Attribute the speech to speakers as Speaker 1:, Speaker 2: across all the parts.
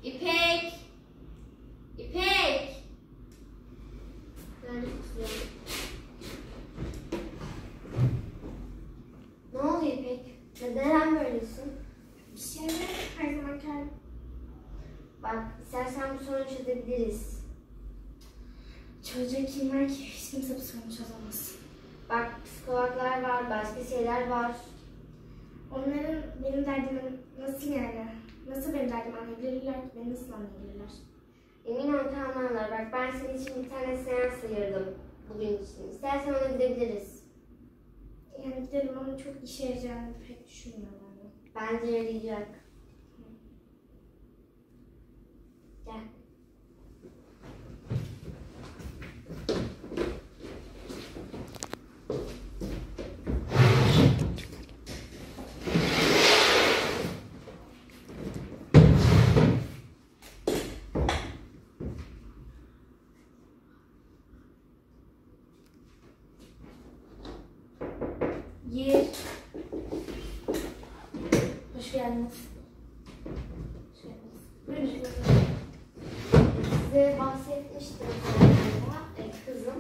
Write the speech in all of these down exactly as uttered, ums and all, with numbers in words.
Speaker 1: İpek! İpek! Nerede kızım? Ne oluyor İpek? Neden böylesin?
Speaker 2: Bir şey mi? Her zaman kendim.
Speaker 1: Bak, istersen bu sorunu çözebiliriz.
Speaker 2: Çözecek kim var ki? Hiç kimse bu sorunu çözemez.
Speaker 1: Bak, psikologlar var, başka şeyler var.
Speaker 2: Onların benim derdimi nasıl yani? Nasıl benim derdimi anlayabilirler ki? Beni nasıl anlayabilirler?
Speaker 1: Emin ol tamamlar. Bak, ben senin için bir tane seans ayırdım bugün için. İstersen ona gidebiliriz.
Speaker 2: Yani gidelim ama çok işe yarayacağını pek düşünmüyorum.
Speaker 1: Bence yarayacak. Gel.
Speaker 2: Gir. Hoş geldiniz. Hoş geldiniz. Buyurun.
Speaker 1: Size bahsetmiştim galiba, e, kızım.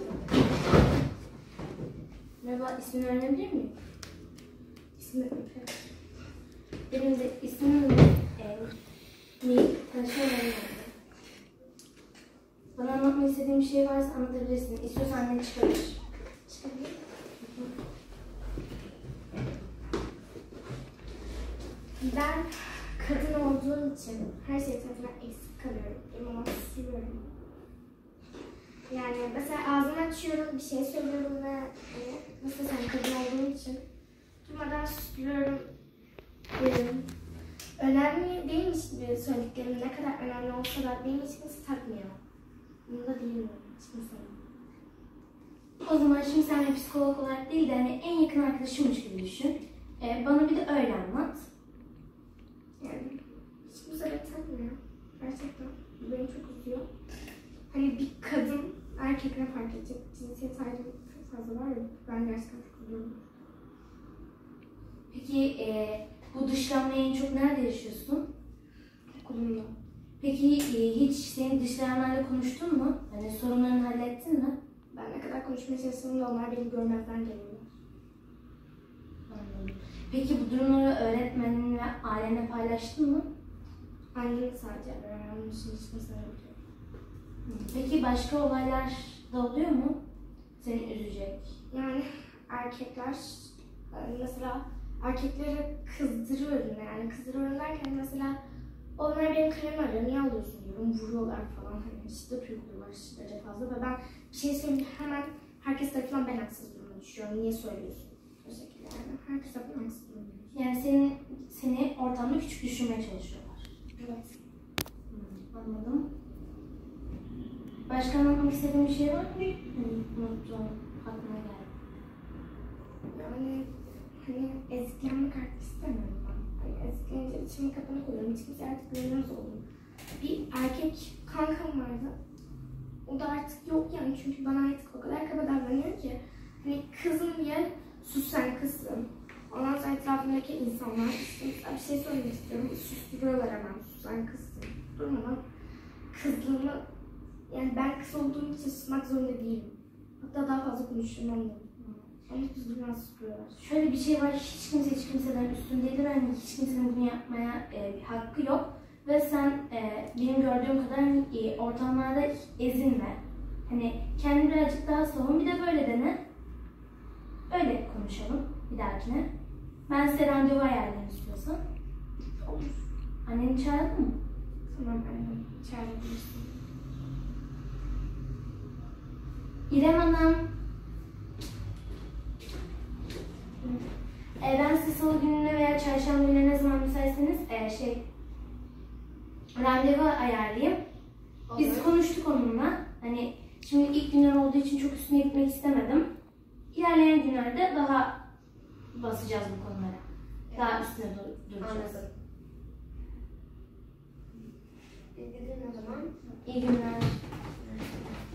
Speaker 2: Merhaba, ismini öğrenebilir miyim? İsmim İpek. Benim de ismim e, Nil. Tanışma memnun oldum. Bana anlatmak istediğin bir şey varsa anlatabilirsin. İstiyorsan annen çıkabilir. Çıkabilir. Ben kadın olduğum için her şey tarafından eksik kalıyorum. Elime sürüyorum. Yani mesela ağzımı açıyorum, bir şey söylüyorum ve hani, mesela sen kadın olduğum için durmadan susuyorum. Diyorum. Önemli değilmiş gibi söylediklerim ne kadar önemli olsa da benim hiç kimse takmıyor. Bunu da değilim hiç kimse. O zaman şimdi sen bir psikolog olarak değil de hani en yakın arkadaşımmış gibi düşün. Ee, bana bir de öyle anlat. Yani hiç kimse beni takmıyor. Gerçekten. Bu beni çok üzüyor. Hani bir kadın erkekine fark edecek cinsiyet ayrımı çok fazla var ya. Ben gerçekten çok üzülüyorum. Peki e, bu dışlanmayı en çok nerede yaşıyorsun? Okulumda. Peki e, hiç seni dışlayanlarla konuştun mu? Hani sorunlarını hallettin mi? Ben ne kadar konuşmaya çalışsam da onlar beni görmezden geliyorlar. Anladım. Peki bu durumları öğretmeninle ailenle paylaştın mı? Annem sadece öğrenmiş, hiç kimse biliyor. Peki başka olaylar da oluyor mu? Seni üzecek. Yani erkekler, mesela erkekleri kızdırıyorum yani kızdırıyorum derken mesela onlar benim kalemi arıyor, niye alıyorsun diyorum, vuruyorlar falan, hani şiddet uyguluyorlar şiddete fazla ve ben bir şey söyleyince hemen herkes tarafından ben haksız duruma düşüyorum, niye söylüyorsun? O şekilde yani herkes tarafından haksız duruma düşüyor. Yani senin, seni ortamda küçük düşürmeye çalışıyorlar. Evet. Hmm, anladım. Başka anlatmak istediğin bir şey var mı? Hmm, unuttum, aklıma geldi. Yani hani eziklenmek artık istemiyorum ben. Hani eziklenince içime kapanık oluyorum. Hiç kimse artık görünmez oldum. Bir erkek kankam vardı. O da artık yok yani çünkü bana artık o kadar kaba davranıyor ki. Hani kızım diye sus sen kızsın. Ondan sonra etrafındaki insanlar işte bir şey söylemek istiyorum. Susturuyorlar hemen sus sen kızsın. Durmadan kızlığımı yani ben kız olduğum için susmak zorunda değilim. Hatta daha fazla konuşurum onunla. Ama hiç durmadan susturuyorlar. Şöyle bir şey var, hiç kimse hiç kimseden üstün değil ve yani hiç kimsenin bunu yapmaya e, bir hakkı yok. Ve sen e, benim gördüğüm kadar e, ortamlarda ezinme. Hani kendini birazcık daha savun, bir de böyle dene. Öyle konuşalım bir dahakine. Ben size randevu ayarlayayım istiyorsan. Olur. Anneni çağırdın mı? Tamam annem çağırabilirsin. İrem Hanım. Ee, ben size salı gününe veya çarşamba gününe ne zaman müsaitseniz e, şey randevu ayarlayayım. Olur. Biz konuştuk onunla. Hani şimdi ilk günler olduğu için çok üstüne gitmek istemedim. İlerleyen günlerde daha basacağız bu konulara. Evet. Daha üstüne dur duracağız. Anladım. İyi günler o zaman. İyi günler.